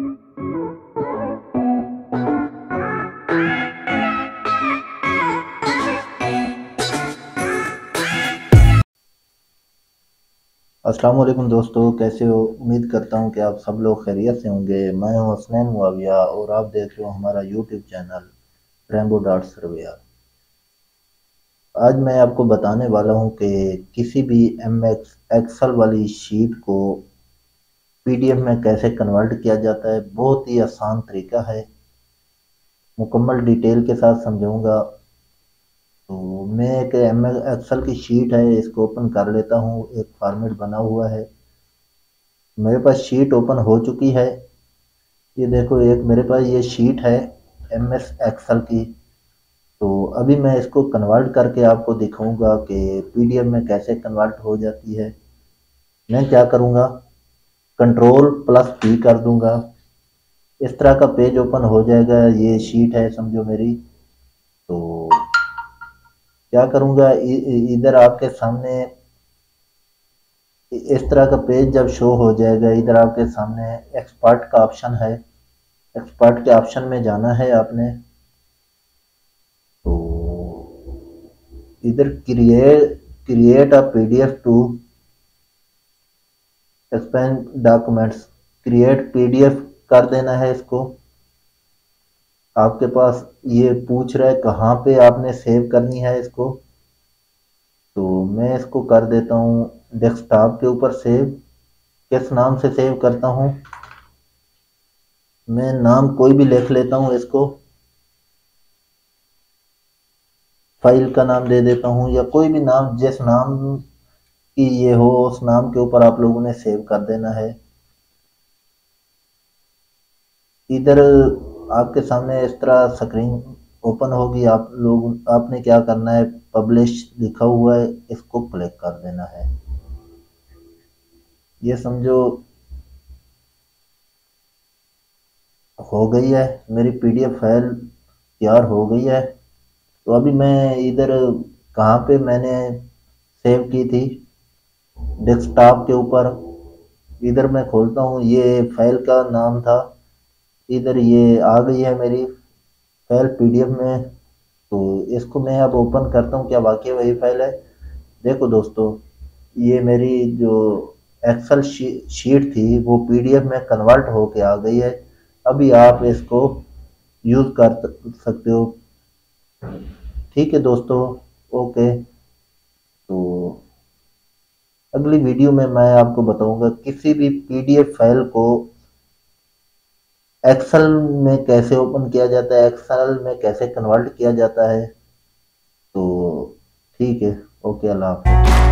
अस्सलाम वालेकुम दोस्तों, कैसे हो? उम्मीद करता हूँ कि आप सब लोग खैरियत से होंगे। मैं हूँ हसनैन मुआविया और आप देख रहे हो हमारा YouTube channel rainbow dot surveyor. आज मैं आपको बताने वाला हूँ कि किसी भी एम एक्स एक्सल वाली शीट को पीडीएफ में कैसे कन्वर्ट किया जाता है। बहुत ही आसान तरीका है, मुकम्मल डिटेल के साथ समझाऊंगा। तो मैं एक एम एक्सल की शीट है, इसको ओपन कर लेता हूँ। एक फॉर्मेट बना हुआ है, मेरे पास शीट ओपन हो चुकी है। ये देखो, एक मेरे पास ये शीट है एम एस एक्सल की। तो अभी मैं इसको कन्वर्ट करके आपको दिखाऊंगा कि पीडीएफ में कैसे कन्वर्ट हो जाती है। मैं क्या करूंगा, कंट्रोल प्लस पी कर दूंगा, इस तरह का पेज ओपन हो जाएगा। ये शीट है समझो मेरी। तो क्या करूंगा, इधर आपके सामने इस तरह का पेज जब शो हो जाएगा, इधर आपके सामने एक्सपर्ट का ऑप्शन है। एक्सपर्ट के ऑप्शन में जाना है आपने। तो इधर create a PDF to expand documents, create PDF कर देना है इसको। आपके पास ये पूछ रहा है कहाँ पे आपने सेव करनी है इसको। तो मैं इसको कर देता हूँ डेस्कटॉप के ऊपर सेव। किस नाम से सेव करता हूँ, मैं नाम कोई भी लिख लेता हूँ इसको। फाइल का नाम दे देता हूँ या कोई भी नाम, जिस नाम की ये हो उस नाम के ऊपर आप लोगों ने सेव कर देना है। इधर आपके सामने इस तरह स्क्रीन ओपन होगी। आप लोग आपने क्या करना है, पब्लिश लिखा हुआ है, इसको क्लिक कर देना है। ये समझो हो गई है, मेरी पीडीएफ फाइल तैयार हो गई है। तो अभी मैं इधर कहाँ पे मैंने सेव की थी, डेस्कटॉप के ऊपर। इधर मैं खोलता हूँ, ये फाइल का नाम था। इधर ये आ गई है मेरी फाइल पीडीएफ में। तो इसको मैं अब ओपन करता हूँ, क्या वाकई वही फाइल है। देखो दोस्तों, ये मेरी जो एक्सेल शीट थी वो पीडीएफ में कन्वर्ट होके आ गई है। अभी आप इसको यूज़ कर सकते हो। ठीक है दोस्तों, ओके। तो अगली वीडियो में मैं आपको बताऊंगा किसी भी पीडीएफ फाइल को एक्सेल में कैसे ओपन किया जाता है, एक्सेल में कैसे कन्वर्ट किया जाता है। तो ठीक है, ओके, अल्लाह हाफ़िज़।